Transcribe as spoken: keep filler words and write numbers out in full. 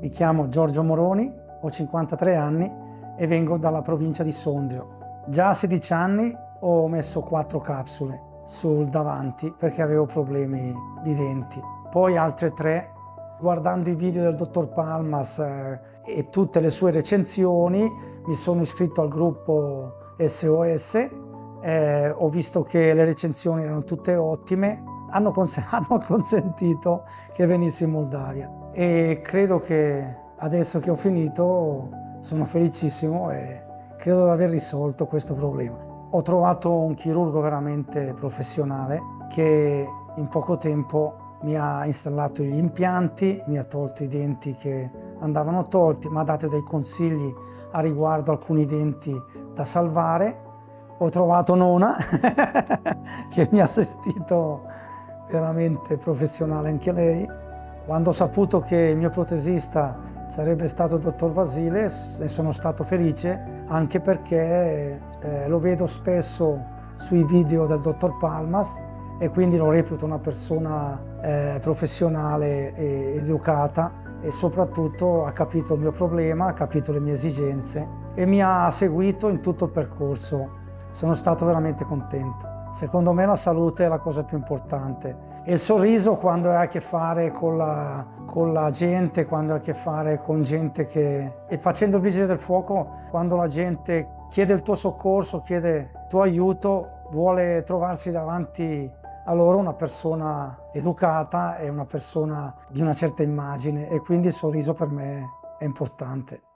Mi chiamo Giorgio Moroni, ho cinquantatré anni e vengo dalla provincia di Sondrio. Già a sedici anni ho messo quattro capsule sul davanti perché avevo problemi di denti. Poi altre tre, guardando i video del dottor Palmas eh, e tutte le sue recensioni, mi sono iscritto al gruppo S O S, eh, ho visto che le recensioni erano tutte ottime, hanno, cons hanno consentito che venissi in Moldavia. E credo che adesso che ho finito sono felicissimo e credo di aver risolto questo problema. Ho trovato un chirurgo veramente professionale che in poco tempo mi ha installato gli impianti, mi ha tolto i denti che andavano tolti, mi ha dato dei consigli a riguardo alcuni denti da salvare. Ho trovato Nona che mi ha assistito, veramente professionale anche lei. Quando ho saputo che il mio protesista sarebbe stato il dottor Vasile, ne sono stato felice, anche perché eh, lo vedo spesso sui video del dottor Palmas e quindi lo reputo una persona eh, professionale ed educata e soprattutto ha capito il mio problema, ha capito le mie esigenze e mi ha seguito in tutto il percorso. Sono stato veramente contento. Secondo me la salute è la cosa più importante. E il sorriso quando hai a che fare con la, con la gente, quando hai a che fare con gente che... E facendo il vigile del fuoco, quando la gente chiede il tuo soccorso, chiede il tuo aiuto, vuole trovarsi davanti a loro una persona educata e una persona di una certa immagine e quindi il sorriso per me è importante.